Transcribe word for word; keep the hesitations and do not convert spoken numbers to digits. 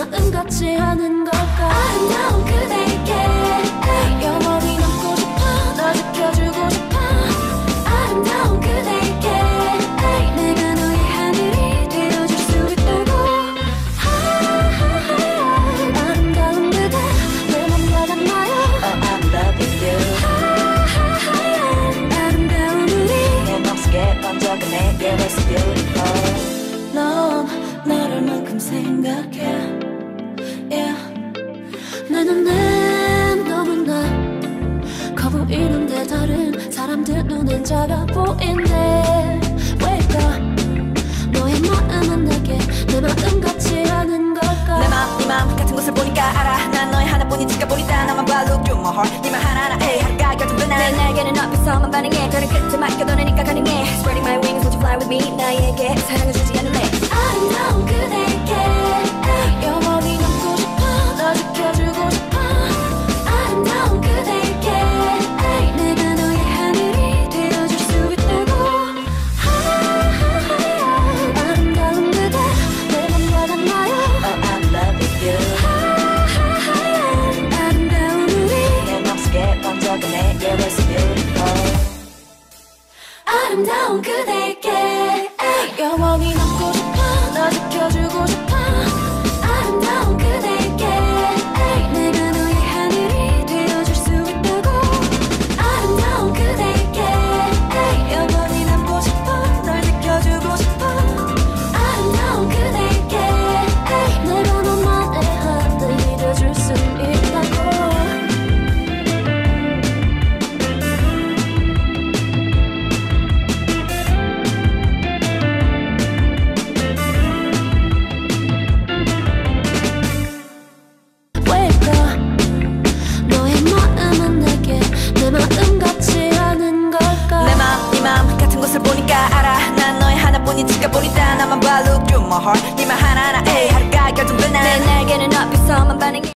마음 같지 않은 걸까. 아름다운 그대에게 영원히 남고 싶어. 널 지켜주고 싶어. 아름다운 그대에게 내가 너의 하늘이 되어줄 수 있다고. 아름다운 그대 내 맘과 같나요? Oh, I'm loving you. 아름다운 우리 내 맘속에 번져가네. Yeah, it's beautiful. 넌 나를 만큼 생각해. Yeah. 내 눈엔 너무나 커 보이는데 다른 사람들 눈엔 작아 보이네. 왜일까? 너의 마음은 내게 내 마음 같지 않은 걸까. 내 맘, 네 맘 같은 곳을 보니까 알아. 난 너의 하나뿐인 지켜보니까 나만 봐. Look through my heart. 네맘 하나하나에 하루가 결정되나. 내 날개는 앞에서만 반응해. 별은 끝에 맡겨둬내니까 가능해. Spreading my wings, won't you fly with me. 나에게 사랑을 주지 않을래. 아름다운 그대에게 영원히 남고 싶어. 널 지켜주고 싶어. 아름다운 그대에게 내가 너의 하늘이 되어줄 수 있다고. 아름다운 그대 내 맘과 같나요? Oh, I'm loving you. 아름다운 우리 내 맘속에 번져가네. Yeah, it's beautiful. 아름다운 그대에게 영원히 남고 싶어. 널 지켜주고 싶어. 아름다운 그대에게 내가 너의 하늘이 되어줄 수 있다고. 아름다운 그대에게 영원히 남고 싶어. 널 지켜주고 싶어. 아름다운 그대에게 내가 너만의 하늘이 되어줄 수 있다고. 지켜보니까 나만 봐. Look through my heart. 네맘 하나하나에 하루가 결정되나. 내 날개는 앞에서만 반응해.